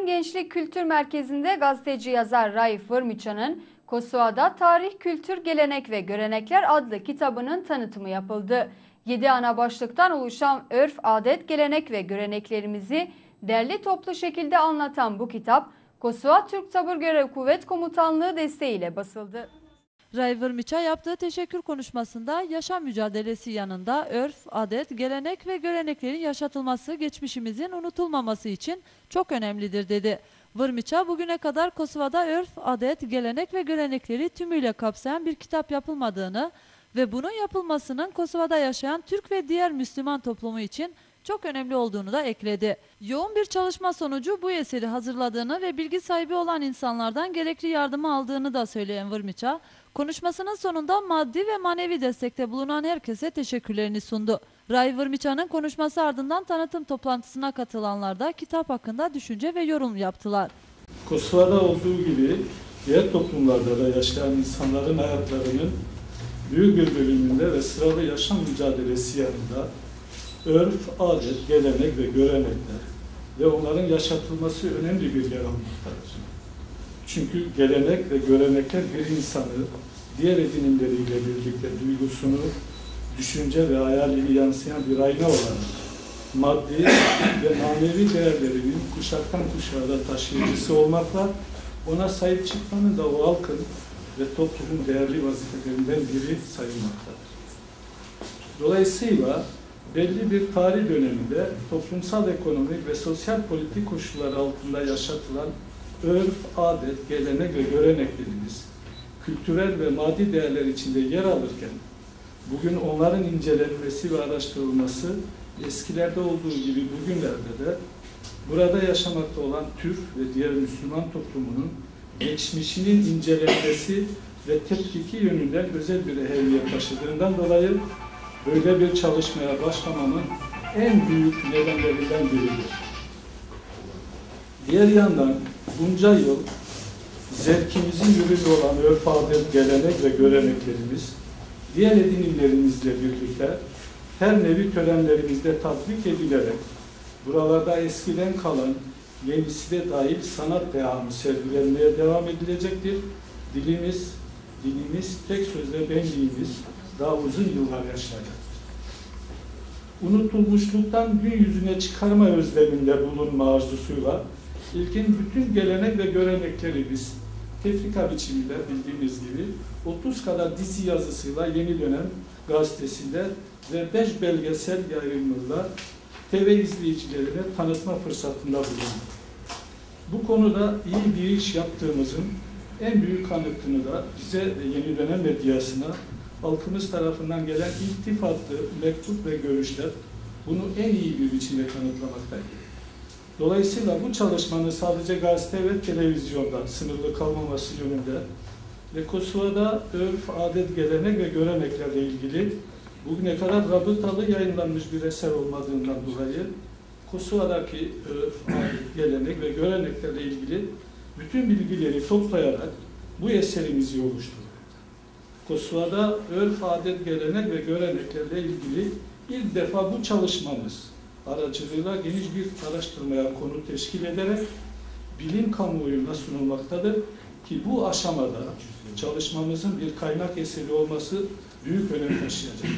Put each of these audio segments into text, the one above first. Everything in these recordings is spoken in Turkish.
Gençlik Kültür Merkezi'nde gazeteci yazar Raif Vırmiçan'ın Kosova'da Tarih, Kültür, Gelenek ve Görenekler adlı kitabının tanıtımı yapıldı. 7 ana başlıktan oluşan örf, adet, gelenek ve göreneklerimizi derli toplu şekilde anlatan bu kitap, Kosova Türk Tabur Görev Kuvvet Komutanlığı desteğiyle basıldı. Raif Vırmiçan yaptığı teşekkür konuşmasında yaşam mücadelesi yanında örf, adet, gelenek ve göreneklerin yaşatılması geçmişimizin unutulmaması için çok önemlidir dedi. Vırmiçan bugüne kadar Kosova'da örf, adet, gelenek ve görenekleri tümüyle kapsayan bir kitap yapılmadığını ve bunun yapılmasının Kosova'da yaşayan Türk ve diğer Müslüman toplumu için çok önemli olduğunu da ekledi. Yoğun bir çalışma sonucu bu eseri hazırladığını ve bilgi sahibi olan insanlardan gerekli yardımı aldığını da söyleyen Vırmiçan, konuşmasının sonunda maddi ve manevi destekte bulunan herkese teşekkürlerini sundu. Raif Vırmiçan'ın konuşması ardından tanıtım toplantısına katılanlar da kitap hakkında düşünce ve yorum yaptılar. Kosova'da olduğu gibi diğer toplumlarda da yaşayan insanların hayatlarının büyük bir bölümünde ve sıralı yaşam mücadelesi yanında örf, adet, gelenek ve görenekler ve onların yaşatılması önemli bir yer almaktadır. Çünkü gelenek ve görenekler bir insanı diğer edinimleriyle birlikte duygusunu, düşünce ve hayalini yansıyan bir ayna olarak maddi ve manevi değerlerinin kuşaktan kuşağa da taşıyıcısı olmakla ona sahip çıkmanın da o halkın ve toplumun değerli vazifelerinden biri sayılmaktadır. Dolayısıyla belli bir tarih döneminde toplumsal, ekonomik ve sosyal politik koşullar altında yaşatılan örf, adet, gelenek ve göreneklerimiz kültürel ve maddi değerler içinde yer alırken bugün onların incelenmesi ve araştırılması eskilerde olduğu gibi bugünlerde de burada yaşamakta olan Türk ve diğer Müslüman toplumunun geçmişinin incelenmesi ve tetkiki yönünden özel bir ehemmiyet taşıdığından dolayı böyle bir çalışmaya başlamamın en büyük nedenlerinden biridir. Diğer yandan bunca yıl zevkimizin ürünü olan örf, adet, gelenek ve göreneklerimiz diğer edinimlerimizle birlikte her nevi törenlerimizde tatbik edilerek buralarda eskiden kalan yenisi de dahil sanat dehamı sergilenmeye devam edilecektir. Dilimiz tek sözle benliğimiz daha uzun yıllar yaşayacaktır. Unutulmuşluktan gün yüzüne çıkarma özleminde bulunma arzusuyla ilkin bütün gelenek ve görenekleri biz tefrika biçiminde bildiğimiz gibi 30 kadar dizi yazısıyla Yeni Dönem gazetesinde ve 5 belgesel yayınlarla TV izleyicilerine tanıtma fırsatında bulunduk. Bu konuda iyi bir iş yaptığımızın en büyük kanıtını da bize ve Yeni Dönem medyasına halkımız tarafından gelen iltifatlı mektup ve görüşler bunu en iyi bir biçimde kanıtlamaktaydı. Dolayısıyla bu çalışmanın sadece gazete ve televizyonda sınırlı kalmaması yönünde ve Kosova'da örf, adet, gelenek ve göreneklerle ilgili bugüne kadar rabıtalı yayınlanmış bir eser olmadığından dolayı Kosova'daki örf, adet, gelenek ve göreneklerle ilgili bütün bilgileri toplayarak bu eserimizi oluşturduk. Kosova'da örf, adet, gelenek ve göreneklerle ilgili ilk defa bu çalışmamız aracılığıyla geniş bir araştırmaya konu teşkil ederek bilim kamuoyuna sunulmaktadır ki bu aşamada çalışmamızın bir kaynak eseri olması büyük önem taşıyacaktır.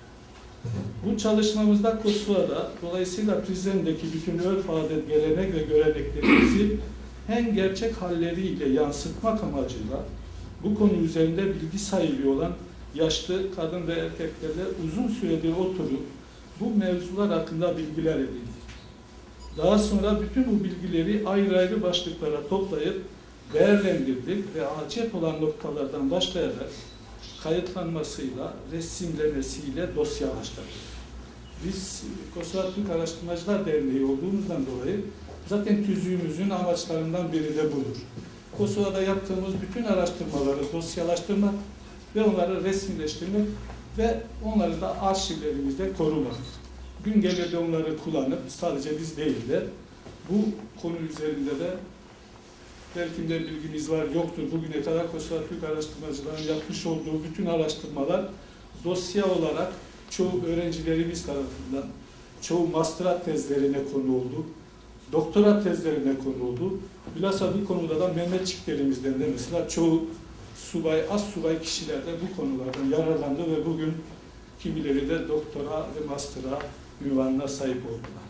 Bu çalışmamızda Kosova'da dolayısıyla Prizren'deki bütün örf, adet, gelenek ve göreneklerimizi hem gerçek halleriyle yansıtmak amacıyla bu konu üzerinde bilgi sahibi olan yaşlı kadın ve erkeklerle uzun süredir oturup bu mevzular hakkında bilgiler edindik. Daha sonra bütün bu bilgileri ayrı ayrı başlıklara toplayıp değerlendirdik ve acil olan noktalardan başlayarak kayıtlanmasıyla, resimlemesiyle dosyalaştırdık. Biz Kosova Türk Araştırmacılar Derneği olduğumuzdan dolayı zaten tüzüğümüzün amaçlarından biri de budur. Kosova'da yaptığımız bütün araştırmaları dosyalaştırmak ve onları resmileştirmek ve onları da arşivlerimizde korumak. Gün gelir de onları kullanıp sadece biz değil de bu konu üzerinde de belki de bilginiz var yoktur. Bugüne kadar Kosova Türk araştırmacıların yapmış olduğu bütün araştırmalar dosya olarak çoğu öğrencilerimiz tarafından çoğu masterat tezlerine konu oldu. doktora tezlerine konuldu. Bilhassa bu konuda da Mehmetçiklerimizden de mesela çoğu subay, az subay kişiler de bu konulardan yararlandı ve bugün kimileri de doktora ve master'a ünvanına sahip oldular.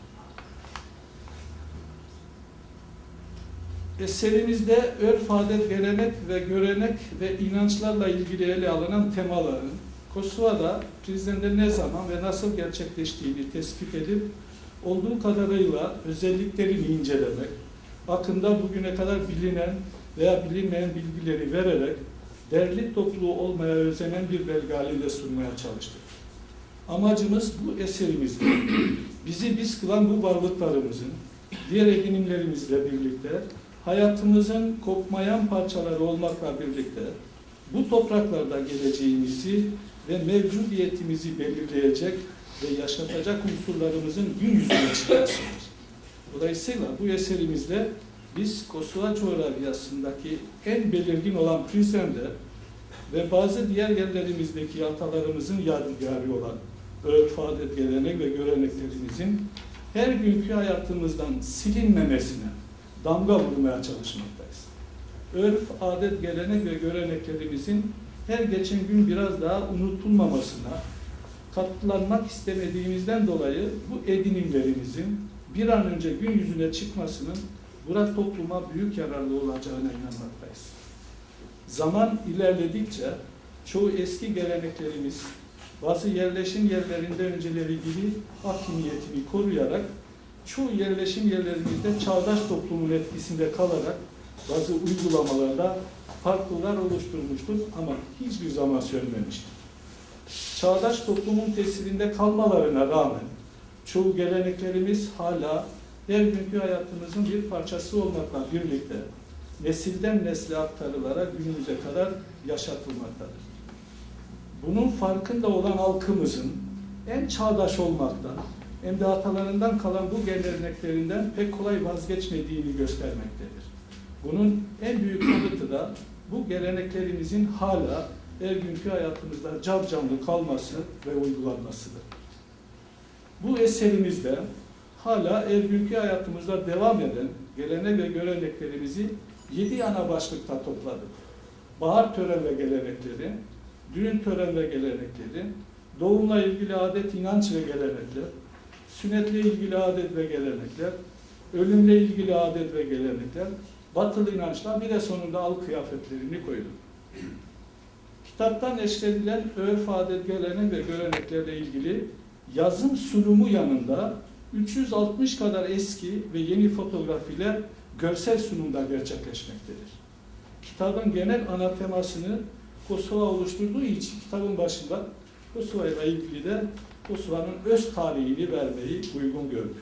Eserimizde örf, adet, gelenek ve görenek ve inançlarla ilgili ele alınan temaların Kosova'da Prizren'de ne zaman ve nasıl gerçekleştiğini tespit edip olduğu kadarıyla özelliklerini incelemek, hakkında bugüne kadar bilinen veya bilinmeyen bilgileri vererek derli toplu olmaya özenen bir belge halinde sunmaya çalıştık. Amacımız bu eserimizde bizi biz kılan bu varlıklarımızın diğer edinimlerimizle birlikte hayatımızın kopmayan parçaları olmakla birlikte bu topraklarda geleceğimizi ve mevcudiyetimizi belirleyecek ve yaşatacak unsurlarımızın gün yüzüne çıkmasıdır. Dolayısıyla bu eserimizde biz Kosova coğrafyasındaki en belirgin olan Prizren'de ve bazı diğer yerlerimizdeki atalarımızın yadigarı olan örf, adet, gelenek ve göreneklerimizin her günkü hayatımızdan silinmemesine damga vurmaya çalışmaktayız. Örf, adet, gelenek ve göreneklerimizin her geçen gün biraz daha unutulmamasına katlanmak istemediğimizden dolayı bu edinimlerimizin bir an önce gün yüzüne çıkmasının burada topluma büyük yararlı olacağına inanmaktayız. Zaman ilerledikçe çoğu eski geleneklerimiz bazı yerleşim yerlerinde önceleri gibi hakimiyetini koruyarak çoğu yerleşim yerlerimizde çağdaş toplumun etkisinde kalarak bazı uygulamalarda farklılar oluşturmuştur ama hiçbir zaman sönmemiştir. Çağdaş toplumun tesirinde kalmalarına rağmen çoğu geleneklerimiz hala her günkü hayatımızın bir parçası olmakla birlikte nesilden nesle aktarılarak günümüze kadar yaşatılmaktadır. Bunun farkında olan halkımızın en çağdaş olmaktan hem de atalarından kalan bu geleneklerinden pek kolay vazgeçmediğini göstermektedir. Bunun en büyük kanıtı da bu geleneklerimizin hala her günkü hayatımızda capcanlı kalması ve uygulanmasıdır. Bu eserimizde hala her günkü hayatımızda devam eden gelenek ve göreneklerimizi 7 ana başlıkta topladık. Bahar tören ve gelenekleri, düğün tören ve gelenekleri, doğumla ilgili adet, inanç ve gelenekler, sünnetle ilgili adet ve gelenekler, ölümle ilgili adet ve gelenekler, batılı inançlar, bir de sonunda al kıyafetlerini koyduk. Kitaptan neşredilen örf, adet, gelenek ve göreneklerle ilgili yazım sunumu yanında 360 kadar eski ve yeni fotoğrafiler görsel sunumda gerçekleşmektedir. Kitabın genel ana temasını Kosova oluşturduğu için kitabın başında Kosova ile ilgili de Kosova'nın öz tarihini vermeyi uygun gördük.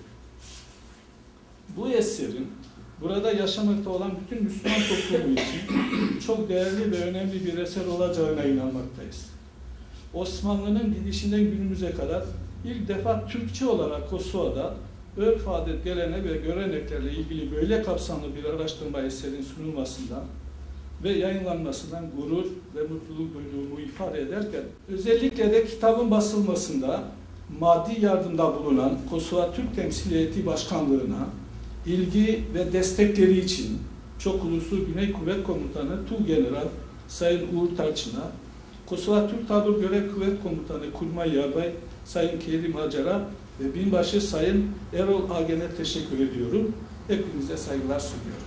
Bu eserin burada yaşamakta olan bütün Müslüman toplumu için çok değerli ve önemli bir eser olacağına inanmaktayız. Osmanlı'nın gidişinden günümüze kadar ilk defa Türkçe olarak Kosova'da örf, adet, gelenek ve göreneklerle ilgili böyle kapsamlı bir araştırma eserinin sunulmasından ve yayınlanmasından gurur ve mutluluk duyduğumu ifade ederken, özellikle de kitabın basılmasında maddi yardımda bulunan Kosova Türk Temsil Heyeti Başkanlığı'na ilgi ve destekleri için çok uluslu Güney Kuvvet Komutanı Tuğgeneral Sayın Uğur Tarçın'a, Kosova Türk Tabur Görev Kuvvet Komutanı Kurmay Yarbay Sayın Kerim Hacar'a ve binbaşı Sayın Erol Agen'e teşekkür ediyorum. Hepinize saygılar sunuyorum.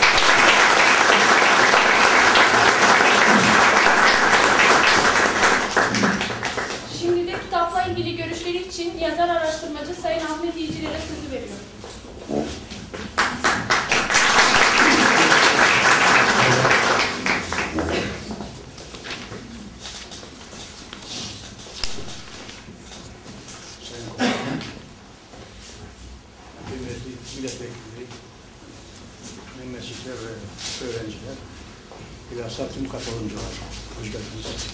Şimdi de kitapla ilgili görüşleri için yazar araştırmacı Sayın Ahmet İyicilere sözü veriyorum. Milletvekilleri, mühendisler ve öğrenciler, bilhassa tüm katılımcılar, hoş geldiniz.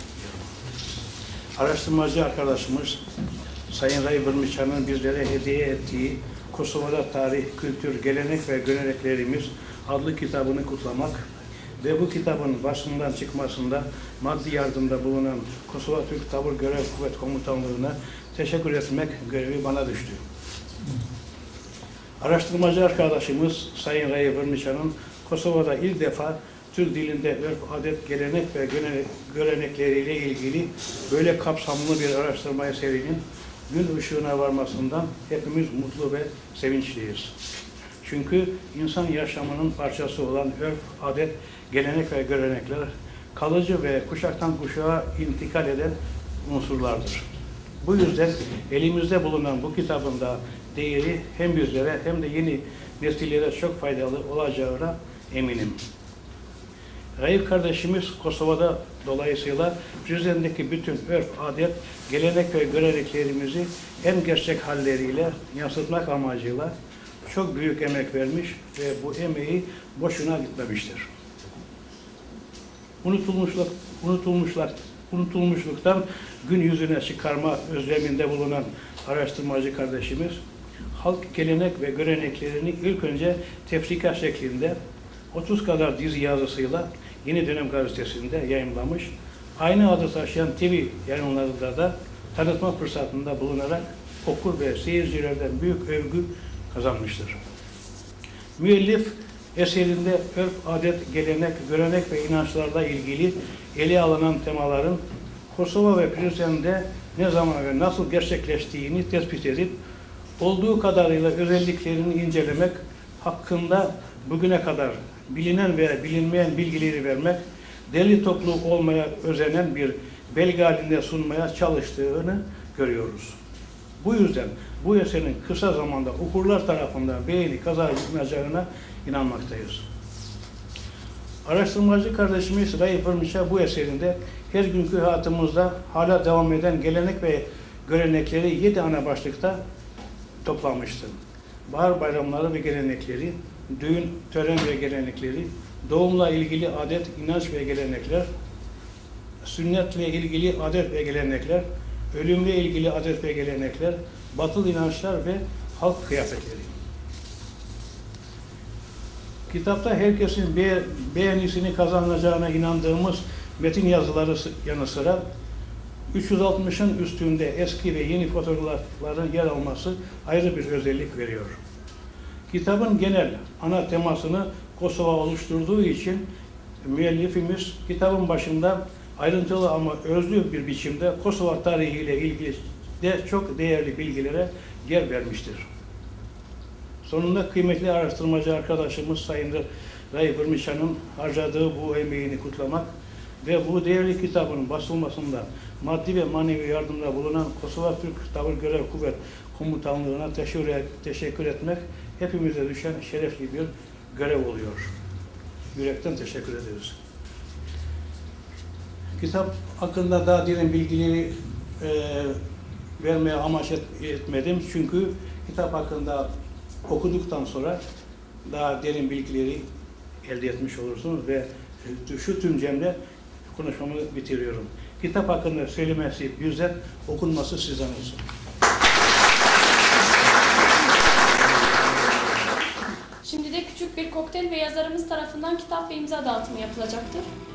Araştırmacı arkadaşımız Sayın Ray Vırmıçan'ın bizlere hediye ettiği Kosova'da Tarih, Kültür, Gelenek ve Göreneklerimiz adlı kitabını kutlamak ve bu kitabın basından çıkmasında maddi yardımda bulunan Kosova Türk Tabur Görev Kuvvet Komutanlığı'na teşekkür etmek görevi bana düştü. Araştırmacı arkadaşımız Sayın Raif Vırmiçan'ın Kosova'da ilk defa Türk dilinde örf, adet, gelenek ve görenekleriyle ilgili böyle kapsamlı bir araştırma eserinin gün ışığına varmasından hepimiz mutlu ve sevinçliyiz. Çünkü insan yaşamının parçası olan örf, adet, gelenek ve görenekler kalıcı ve kuşaktan kuşağa intikal eden unsurlardır. Bu yüzden elimizde bulunan bu kitabın da değeri hem bizlere hem de yeni nesillere çok faydalı olacağına eminim. Raif kardeşimiz Kosova'da dolayısıyla Prizren'deki bütün örf, adet, gelenek ve göreneklerimizi en gerçek halleriyle yansıtmak amacıyla çok büyük emek vermiş ve bu emeği boşuna gitmemiştir. Unutulmuşluktan gün yüzüne çıkarma özleminde bulunan araştırmacı kardeşimiz, halk gelenek ve göreneklerini ilk önce tefrika şeklinde 30 kadar dizi yazısıyla Yeni Dönem Gazetesi'nde yayımlamış, aynı adı taşıyan TV yayınlarında da tanıtma fırsatında bulunarak okur ve seyircilerden büyük övgü kazanmıştır. Müellif eserinde örf, adet, gelenek, görenek ve inançlarla ilgili ele alınan temaların Kosova ve Prizren'de ne zaman ve nasıl gerçekleştiğini tespit edip olduğu kadarıyla özelliklerini incelemek, hakkında bugüne kadar bilinen veya bilinmeyen bilgileri vermek, derli toplu olmaya özenen bir belge halinde sunmaya çalıştığını görüyoruz. Bu yüzden bu eserin kısa zamanda okurlar tarafından beğeni kazanacağına inanmaktayız. Araştırmacı kardeşimiz Raif Vırmiça bu eserinde her günkü hayatımızda hala devam eden gelenek ve görenekleri 7 ana başlıkta toplamıştır. Bahar bayramları ve gelenekleri, düğün, tören ve gelenekleri, doğumla ilgili adet, inanç ve gelenekler, sünnetle ilgili adet ve gelenekler, ölümle ilgili adet ve gelenekler, batıl inançlar ve halk kıyafetleri. Kitapta herkesin beğenisini kazanacağına inandığımız metin yazıları yanı sıra 360'ın üstünde eski ve yeni fotoğrafların yer alması ayrı bir özellik veriyor. Kitabın genel ana temasını Kosova oluşturduğu için müellifimiz kitabın başında ayrıntılı ama özlü bir biçimde Kosova tarihiyle ilgili de çok değerli bilgilere yer vermiştir. Sonunda kıymetli araştırmacı arkadaşımız Sayın Raif Vırmiçan'ın harcadığı bu emeğini kutlamak ve bu değerli kitabın basılmasında maddi ve manevi yardımda bulunan Kosova Türk Tabur Görev Kuvvet Komutanlığı'na teşekkür etmek hepimize düşen şerefli bir görev oluyor. Yürekten teşekkür ederiz. Kitap hakkında daha derin bilgileri vermeye amaç etmedim. Çünkü kitap hakkında okuduktan sonra daha derin bilgileri elde etmiş olursunuz ve şu tüm cümle konuşmamı bitiriyorum. Kitap hakkında söylemesi bizden, okunması sizden olsun. Şimdi de küçük bir kokteyl ve yazarımız tarafından kitap ve imza dağıtımı yapılacaktır.